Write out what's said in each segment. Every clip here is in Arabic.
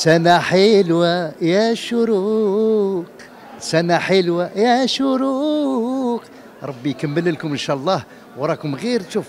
سنة حلوة يا شروق، سنة حلوة يا شروق. ربي يكمل لكم إن شاء الله. وراكم غير شوف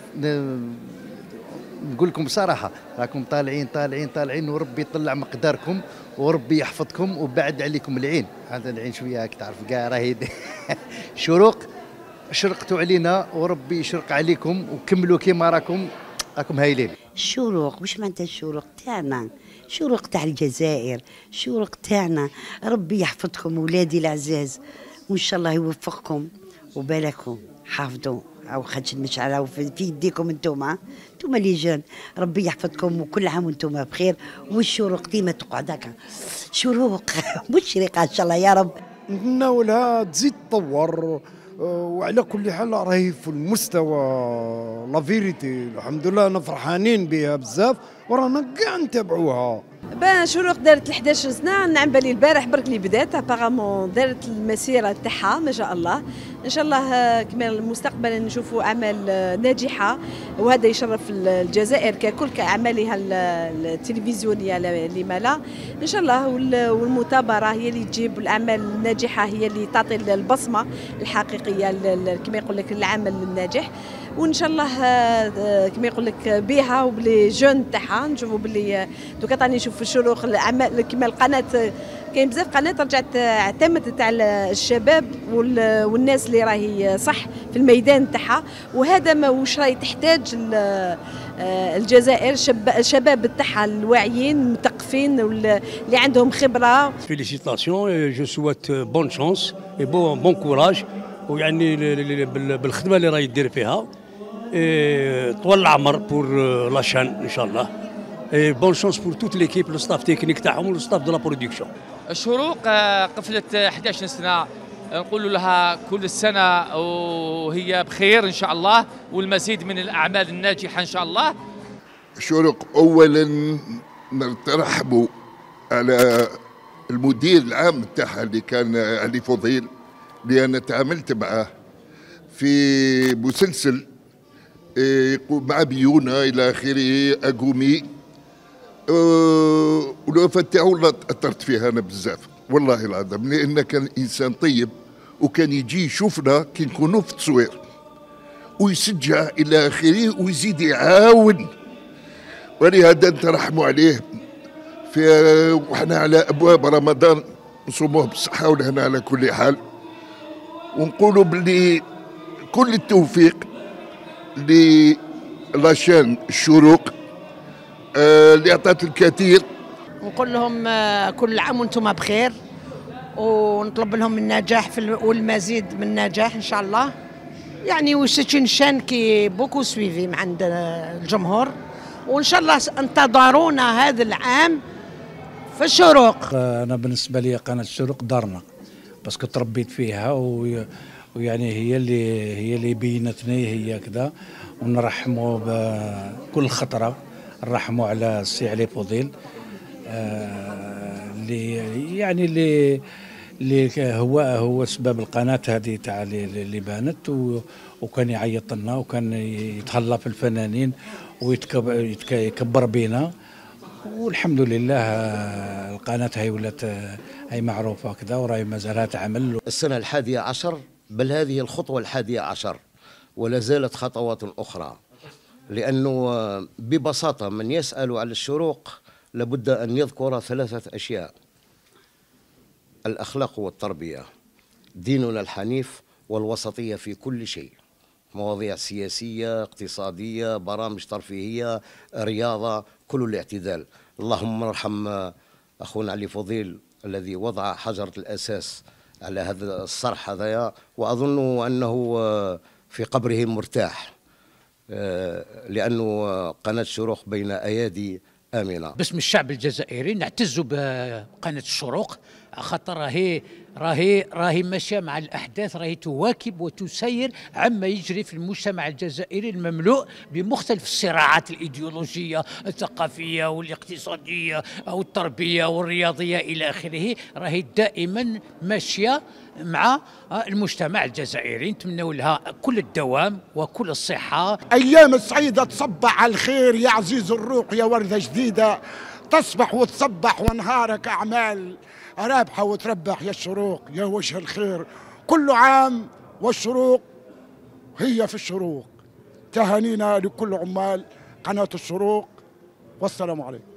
نقول لكم بصراحة، راكم طالعين طالعين طالعين، وربي يطلع مقداركم وربي يحفظكم وبعد عليكم العين. هذا العين شوية هاك تعرف كاع راهي شروق. شرقتوا علينا وربي يشرق عليكم وكملوا كيما راكم هايلين. الشروق واش معناتها الشروق تاعنا؟ شروق تاع الجزائر، شروق تاعنا. ربي يحفظكم ولادي العزاز وان شاء الله يوفقكم وبالكم حافظوا او خدش المشعله في يديكم انتم اللي جان. ربي يحفظكم وكل عام وانتم بخير. والشروق ديما تقعد هكا شروق مشرقه ان شاء الله يا رب. نتمناو تزيد تطور، وعلى كل حال راهي في المستوى لا فيريتي. الحمد لله انا فرحانين بها بزاف ورانا كاع نتابعوها. بان شروق دارت 11 سنه، نعم بالي البارح برك اللي بدات ابارامون دارت المسيره تاعها ما شاء الله. ان شاء الله كمان المستقبل نشوفوا اعمال ناجحه، وهذا يشرف الجزائر ككل كاعمالها التلفزيونيه لما لا. ان شاء الله والمثابره هي اللي تجيب الاعمال الناجحه، هي اللي تعطي البصمه الحقيقيه كما يقول لك العمل الناجح. وان شاء الله كما يقول لك بها وبلي جون تاعها نشوفوا باللي دوكا راني نشوف في الشروق الاعمال كما القناه. كاين بزاف قناه رجعت اعتمدت على الشباب والناس اللي راهي صح في الميدان تاعها، وهذا ما واش راهي تحتاج الجزائر. الشباب تاعها الواعيين المثقفين واللي عندهم خبره. فيليسيتاسيون، جو سويت بون شانس اي بون كوراج، ويعني بالخدمه اللي راهي دير فيها طول العمر بور لاشان ان شاء الله. بون شانس بور توت ليكيب، لو ستاف تكنيك تاعهم ولو ستاف دو لا برودكسيون. الشروق قفلت 11 سنه، نقول لها كل سنه وهي بخير ان شاء الله، والمزيد من الاعمال الناجحه ان شاء الله. الشروق اولا نرحبوا على المدير العام تاعها اللي كان علي فضيل، اللي انا تعاملت معه في مسلسل مع بيونا الى اخره اقومي، والوفاه تاعو اثرت فيها انا بزاف والله العظيم، لانه كان انسان طيب وكان يجي يشوفنا كي نكونوا في التصوير ويسجع الى اخره ويزيد يعاون، ولهذا نترحموا عليه. وحنا على ابواب رمضان نصوموه بالصحه والهنا على كل حال، ونقولوا باللي كل التوفيق للاشان الشروق اللي عطات الكثير. نقول لهم كل عام وانتم بخير، ونطلب لهم النجاح والمزيد من النجاح ان شاء الله. يعني وسيتي شان كي بوكو سويفي من عند الجمهور، وان شاء الله انتظرونا هذا العام في الشروق. انا بالنسبه لي قناه الشروق دارنا باسكو تربيت فيها، ويعني هي اللي بينتني هي كذا. ونرحموا بكل خطره، نرحموا على السي علي فضيل اللي هو سبب القناه هذه تاع اللي بانت، وكان يعيط لنا وكان يتهلا في الفنانين ويتكبر بينا. والحمد لله القناه هاي ولات هاي معروفه كذا وراهي مازالها تعمل. السنه 11 بل هذه الخطوه 11 ولا زالت خطوات اخرى، لانه ببساطه من يسال على الشروق لابد ان يذكر 3 أشياء: الاخلاق والتربيه، ديننا الحنيف، والوسطيه في كل شيء، مواضيع سياسيه، اقتصاديه، برامج ترفيهيه، رياضه، كل الاعتدال. اللهم ارحم اخونا علي فضيل الذي وضع حجره الاساس على هذا الصرح هذايا، واظن انه في قبره مرتاح، لانه قناه الشروق بين ايادي امنه. باسم الشعب الجزائري نعتز بقناه الشروق، خاطر راهي ماشيه مع الاحداث، راهي تواكب وتسير عما يجري في المجتمع الجزائري المملوء بمختلف الصراعات الايديولوجيه الثقافيه والاقتصاديه او التربيه والرياضيه الى اخره. راهي دائما ماشيه مع المجتمع الجزائري. نتمنوا لها كل الدوام وكل الصحه. ايام السعيده تصب على الخير يا عزيز الروح يا ورده جديده، تصبح وتصبح ونهارك أعمال رابحة وتربح يا الشروق يا وجه الخير. كل عام والشروق هي في الشروق. تهانينا لكل عمال قناة الشروق والسلام عليكم.